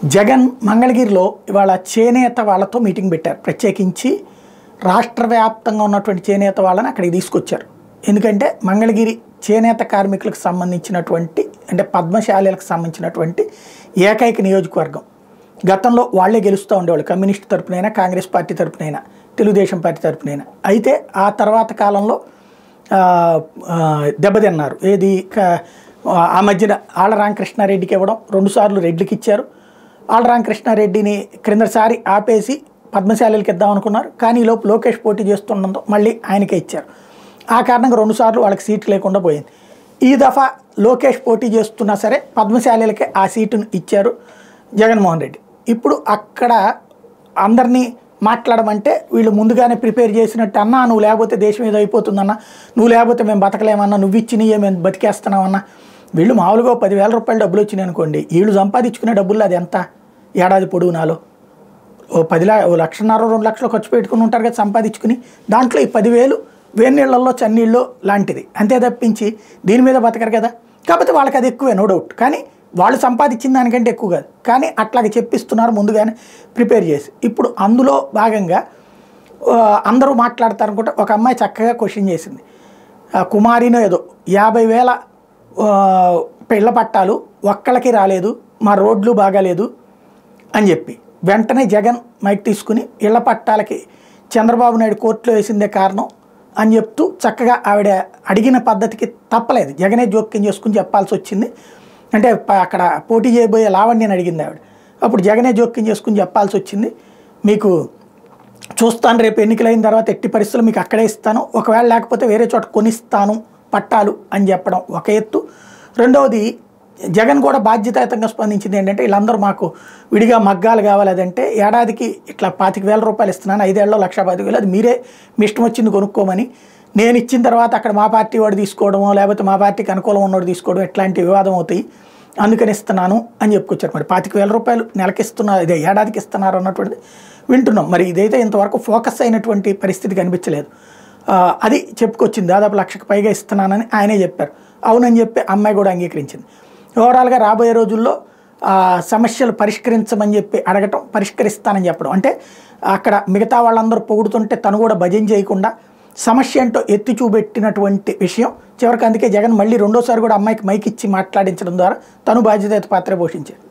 జగన్ మంగళగిరిలో ఇవాళ చేనేత వాళ్ళతో మీటింగ్ పెట్టారు. ప్రత్యేకించి రాష్ట్ర వ్యాప్తంగా ఉన్నటువంటి చేనేత వాళ్ళని అక్కడికి తీసుకొచ్చారు. ఎందుకంటే మంగళగిరి చేనేత కార్మికులకు సంబంధించినటువంటి అంటే పద్మశాలీలకు సంబంధించినటువంటి ఏకైక నియోజకవర్గం. గతంలో వాళ్ళే గెలుస్తూ ఉండేవాళ్ళు, కమ్యూనిస్ట్ తరపునైనా కాంగ్రెస్ పార్టీ తరపునైనా తెలుగుదేశం పార్టీ తరపునైనా. అయితే ఆ తర్వాత కాలంలో దెబ్బతిన్నారు. ఏది ఆ మధ్యన ఆళ్ల రామకృష్ణారెడ్డికి ఇవ్వడం, 2 సార్లు రెడ్డికి ఇచ్చారు. ఆళ్ల రామకృష్ణారెడ్డిని క్రిందసారి ఆపేసి పద్మశాలీలకు ఇద్దాం అనుకున్నారు. కానీ ఈలోపు లోకేష్ పోటీ చేస్తుండడంతో మళ్ళీ ఆయనకే ఇచ్చారు. ఆ కారణంగా 2 సార్లు వాళ్ళకి సీటు లేకుండా పోయింది. ఈ దఫా లోకేష్ పోటీ చేస్తున్నా సరే పద్మశాలీలకే ఆ సీటును ఇచ్చారు జగన్మోహన్ రెడ్డి. ఇప్పుడు అక్కడ అందరినీ మాట్లాడమంటే వీళ్ళు ముందుగానే ప్రిపేర్ చేసినట్టు, అన్నా నువ్వు లేకపోతే దేశం ఏదో అయిపోతుందన్నా, నువ్వు లేకపోతే మేము బతకలేమన్నా, నువ్వు ఇచ్చినయే మేము బతికేస్తున్నామన్నా. వీళ్ళు మామూలుగా 10,000 రూపాయలు డబ్బులు వచ్చినాయి అనుకోండి, వీళ్ళు సంపాదించుకునే డబ్బుల్లో అది ఎంత ఏడాది పొడవునాలో 1,00,000 2 లక్షలు ఖర్చు పెట్టుకుని ఉంటారు కదా సంపాదించుకుని. దాంట్లో ఈ 10,000 వేన్నీళ్లలో చన్నీళ్ళు లాంటిది, అంతే తప్పించి దీని మీద బతకరు కదా. కాకపోతే వాళ్ళకి అది ఎక్కువే, నో డౌట్. కానీ వాళ్ళు సంపాదించిన దానికంటే ఎక్కువ కాదు. కానీ అట్లాగే చెప్పిస్తున్నారు ముందుగానే ప్రిపేర్ చేసి. ఇప్పుడు అందులో భాగంగా అందరూ మాట్లాడతారనుకుంటే ఒక అమ్మాయి చక్కగా క్వశ్చన్ చేసింది. కుమారినో ఏదో 50,000 ఇళ్ల పట్టాలు ఒక్కళ్ళకి రాలేదు, మా రోడ్లు బాగాలేదు అని చెప్పి వెంటనే జగన్ మైక్ తీసుకుని ఇళ్ల పట్టాలకి చంద్రబాబు నాయుడు కోర్టులో వేసిందే కారణం అని చెప్తూ చక్కగా ఆవిడ అడిగిన పద్ధతికి తప్పలేదు. జగనే జోక్యం చేసుకుని చెప్పాల్సి వచ్చింది. అంటే అక్కడ పోటీ చేయబోయే లావణ్యని అడిగింది ఆవిడ. అప్పుడు జగనే జోక్యం చేసుకుని చెప్పాల్సి వచ్చింది. మీకు చూస్తాను, రేపు ఎన్నికలైన తర్వాత ఎట్టి పరిస్థితులు మీకు అక్కడే ఇస్తాను, ఒకవేళ లేకపోతే వేరే చోట కొనిస్తాను పట్టాలు అని చెప్పడం ఒక ఎత్తు. రెండవది జగన్ కూడా బాధ్యతాయుతంగా స్పందించింది ఏంటంటే, వీళ్ళందరూ మాకు విడిగా మగ్గాలు కావాలి, అదంటే ఏడాదికి ఇట్లా 25,000 రూపాయలు ఇస్తున్నాను, 5 ఏళ్ళలో 1,15,000, అది మీరే మీ ఇష్టం వచ్చింది కొనుక్కోమని. నేను ఇచ్చిన తర్వాత అక్కడ మా పార్టీ వాడు తీసుకోవడమో లేకపోతే మా పార్టీకి అనుకూలం ఉన్నవాడు తీసుకోవడం ఇట్లాంటి వివాదం అవుతాయి, అందుకని ఇస్తున్నాను అని చెప్పుకొచ్చారు. మరి 25,000 రూపాయలు నెలకి ఇస్తున్నారు, ఇదే ఏడాదికి ఇస్తున్నారు అన్నటువంటిది వింటున్నాం. మరి ఇదైతే ఇంతవరకు ఫోకస్ అయినటువంటి పరిస్థితి కనిపించలేదు. అది చెప్పుకొచ్చింది. దాదాపు 1,00,000కి పైగా ఇస్తున్నానని ఆయనే చెప్పారు. అవునని చెప్పి అమ్మాయి కూడా అంగీకరించింది. ఓవరాల్గా రాబోయే రోజుల్లో సమస్యలు పరిష్కరించమని చెప్పి అడగటం, పరిష్కరిస్తానని చెప్పడం. అంటే అక్కడ మిగతా వాళ్ళందరూ పొగుడుతుంటే తను కూడా భజన చేయకుండా సమస్య ఏంటో ఎత్తి చూపెట్టినటువంటి విషయం. చివరికి అందుకే జగన్ మళ్ళీ 2వ సారి కూడా అమ్మాయికి మైక్ ఇచ్చి మాట్లాడించడం ద్వారా తను బాధ్యత పాత్ర పోషించారు.